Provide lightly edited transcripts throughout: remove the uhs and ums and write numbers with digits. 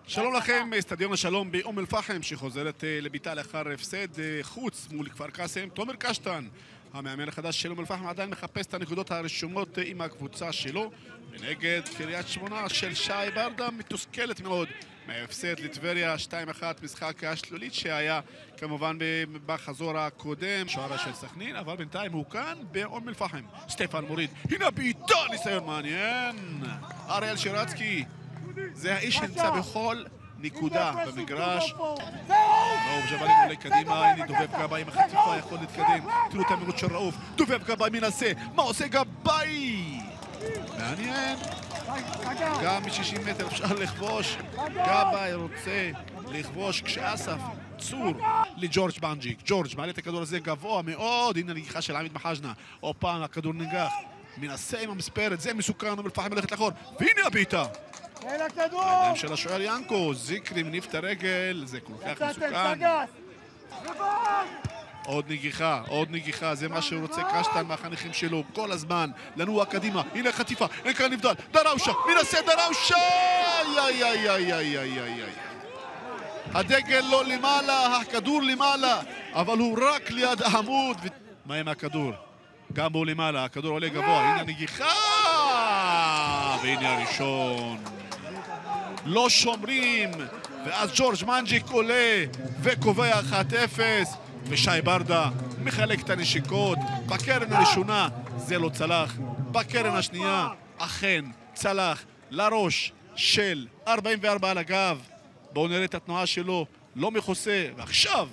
שלום לכם, אצטדיון השלום באום אל-פחם שחוזרת לביתה לאחר הפסד חוץ מול כפר קאסם. תומר קשטן, המאמן החדש של אום אל-פחם, עדיין מחפש את הנקודות הרשומות עם הקבוצה שלו ונגד קריית שמונה של שי ברדה, מתוסכלת מאוד מההפסד לטבריה 2-1, משחק השלולית שהיה כמובן בחזור הקודם, שוערה של סכנין, אבל בינתיים הוא כאן באום אל-פחם. סטפן מוריד, הנה בעיטה, ניסיון מעניין. אריאל שירצקי זה האיש שנמצא בכל נקודה במגרש. ראוף ג'בארין עולה קדימה, הנה דובב גבאי עם החטיפה יכול להתקדם. תראו את המהירות של ראוף, דובב גבאי מנסה, מה עושה גבאי? מעניין, גם מ-60 מטר אפשר לכבוש. גבאי רוצה לכבוש כשאסף צור לג'ורג' בנג'יק. ג'ורג' מעלה את הכדור הזה גבוה מאוד, הנה נגיחה של עמיד מחז'נה, עוד פעם הכדור נגח, מנסה עם המספרת, זה מסוכן, אום אל-פחם הולכת לאחור, והנה הבעיטה הידיים של השוער ינקו, זיקרי מניף את הרגל, זה כל כך מסוכן. עוד נגיחה, זה מה שהוא רוצה קשטן מהחניכים שלו כל הזמן, לנוע קדימה, הנה חטיפה, אין כאן נבדל, דראושה, מנסה דראושה, הדגל לא למעלה, הכדור למעלה, אבל הוא רק ליד העמוד. מה עם הכדור? גם הוא למעלה, הכדור עולה גבוה, הנה נגיחה, והנה הראשון. לא שומרים, ואז ג'ורג' מנג'יק עולה וקובע 1-0, ושי ברדה מחלק את הנשיקות. בקרן הראשונה זה לא צלח, בקרן השנייה אכן צלח לראש של 44 על הגב. בואו נראה את התנועה שלו, לא מכוסה, ועכשיו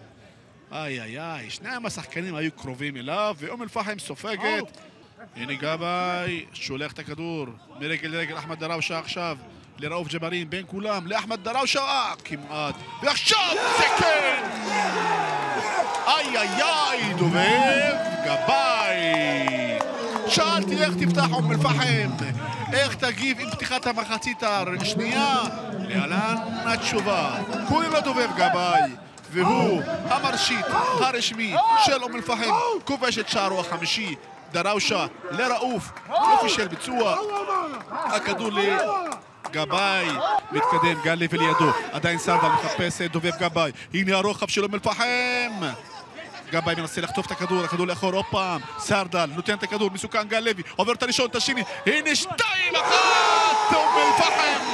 שניים השחקנים היו קרובים אליו, ואום אל-פחם סופגת. הנה גבאי שולח את הכדור מרגל לרגל, אחמד דראושה עכשיו לראוף ג'בארין, בין כולם לאחמד דראושה, כמעט, ועכשיו זה כן! דובב גבאי. שאלתי איך תפתח אום אל-פחם, איך תגיב עם פתיחת המחצית השנייה? להלן התשובה, קוראים לו דובב גבאי, והוא המרשית הרשמי של אום אל-פחם, כובש את שערו החמישי. דראושה לראוף, יופי של ביצוע, הכדור לגבאי, מתקדם גל לוי לידו, עדיין סרדל מחפש דובב גבאי, הנה הרוחב של אום אל-פחם, גבאי מנסה לחטוף את הכדור, הכדור לאחור, עוד פעם, סרדל נותן את הכדור, מסוכן גל לוי, עובר את הראשון, את השני, הנה 2-1, אום אל-פחם.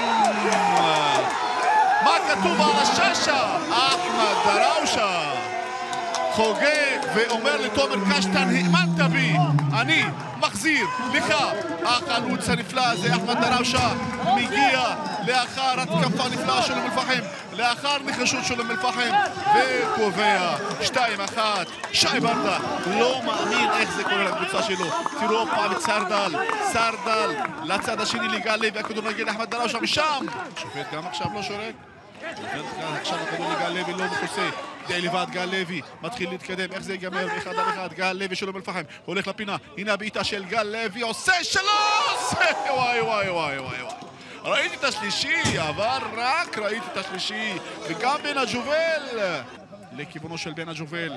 מה כתוב על הששה? אחמד דראושה חוגג ואומר לתומר קשטן, האמנת בי, אני מחזיר לך. החלוץ הנפלא הזה אחמד דראושה מגיע לאחר התקפה נפלאה של אום אל-פחם, לאחר נחישות של אום אל-פחם, וקובע 2-1. שי ברדה לא מאמין איך זה קורה לקבוצה שלו. תראו עוד פעם את סרדל לצד השני לגל לוי, והכדור מגיע לאחמד דראושה משם, שופט גם עכשיו לא שורק, עכשיו הכדור לגל לוי לא מכוסה, די לבד גל לוי מתחיל להתקדם, איך זה ייגמר? 1-1, גל לוי של אום אל-פחם הולך לפינה, הנה הבעיטה של גל לוי, עושה 3! וואי, ראיתי את השלישי, אבל רק ראיתי את השלישי, וגם בן הג'ובל לכיוונו של בן הג'ובל.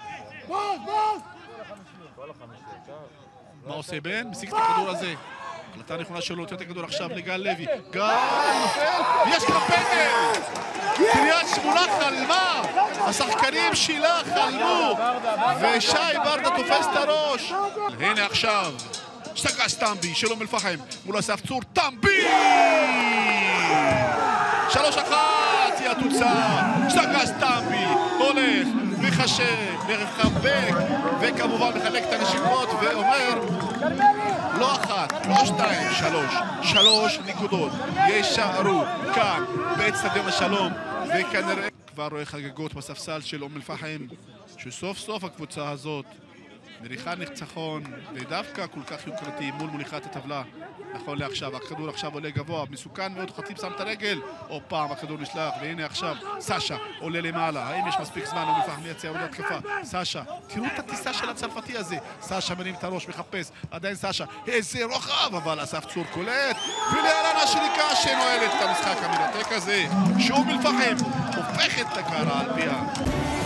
מה עושה בן? משיג את הכדור הזה, החלטה נכונה שלו, נותן את הכדור עכשיו לגל לוי, גל נופל, ויש כאן פנדל! קריית שמונה חלמה, השחקנים שלה חלמו, ושי ברדה תופס את הראש. הנה עכשיו סגס טמבי של אום אל-פחם מול אסף צור, טמבי! 3-1 היא התוצאה, סגס טמבי הולך מחשב, מחבק, וכמובן מחלק את הנשיקות ואומר לא 1, לא 2, 3 נקודות יישארו כאן באצטדיון השלום, וכנראה כבר רואה חגיגות בספסל של אום אל-פחם, שסוף סוף הקבוצה הזאת מריחה ניצחון, ודווקא כל כך יוקרתי מול מוליכת הטבלה נכון לעכשיו. הכדור עכשיו עולה גבוה, מסוכן מאוד, חטיב שם את הרגל, עוד פעם הכדור נשלח, והנה עכשיו סשה עולה למעלה, האם יש מספיק זמן? אום אל-פחם יציע עוד התקפה, סשה, תראו את הטיסה של הצרפתי הזה, סשה מרים את הראש, מחפש, עדיין סשה, איזה רוחב, אבל אסף צור קולט, ולהלן השריקה שנועלת את המשחק המרתק הזה, שאום אל-פחם הופכת את הקערה על פיה.